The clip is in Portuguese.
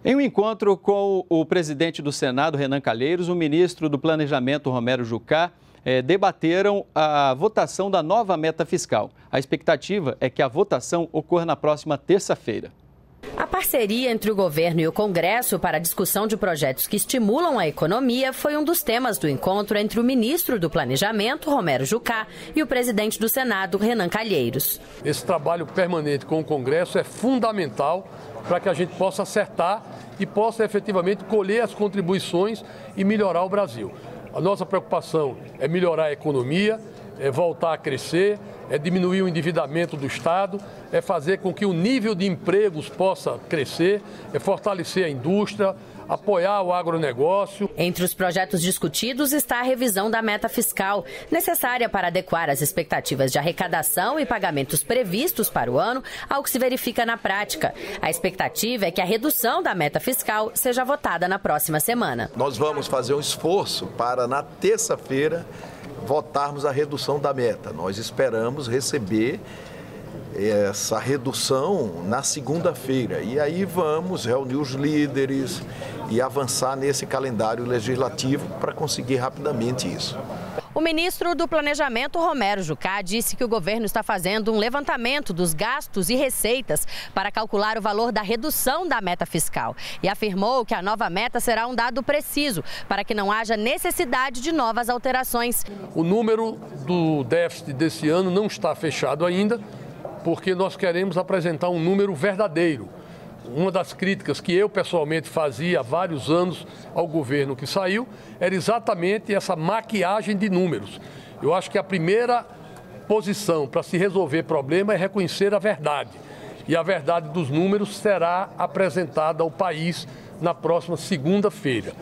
Em um encontro com o presidente do Senado, Renan Calheiros, o ministro do Planejamento, Romero Jucá, debateram a votação da nova meta fiscal. A expectativa é que a votação ocorra na próxima terça-feira. A parceria entre o governo e o Congresso para a discussão de projetos que estimulam a economia foi um dos temas do encontro entre o ministro do Planejamento, Romero Jucá, e o presidente do Senado, Renan Calheiros. Esse trabalho permanente com o Congresso é fundamental para que a gente possa acertar e possa efetivamente colher as contribuições e melhorar o Brasil. A nossa preocupação é melhorar a economia, é voltar a crescer, é diminuir o endividamento do Estado, é fazer com que o nível de empregos possa crescer, é fortalecer a indústria, apoiar o agronegócio. Entre os projetos discutidos está a revisão da meta fiscal, necessária para adequar as expectativas de arrecadação e pagamentos previstos para o ano ao que se verifica na prática. A expectativa é que a redução da meta fiscal seja votada na próxima semana. Nós vamos fazer um esforço para, na terça-feira, votarmos a redução da meta. Nós esperamos receber essa redução na segunda-feira. E aí vamos reunir os líderes e avançar nesse calendário legislativo para conseguir rapidamente isso. O ministro do Planejamento, Romero Jucá, disse que o governo está fazendo um levantamento dos gastos e receitas para calcular o valor da redução da meta fiscal e afirmou que a nova meta será um dado preciso para que não haja necessidade de novas alterações. O número do déficit desse ano não está fechado ainda, porque nós queremos apresentar um número verdadeiro. Uma das críticas que eu pessoalmente fazia há vários anos ao governo que saiu era exatamente essa maquiagem de números. Eu acho que a primeira posição para se resolver problema é reconhecer a verdade. E a verdade dos números será apresentada ao país na próxima segunda-feira.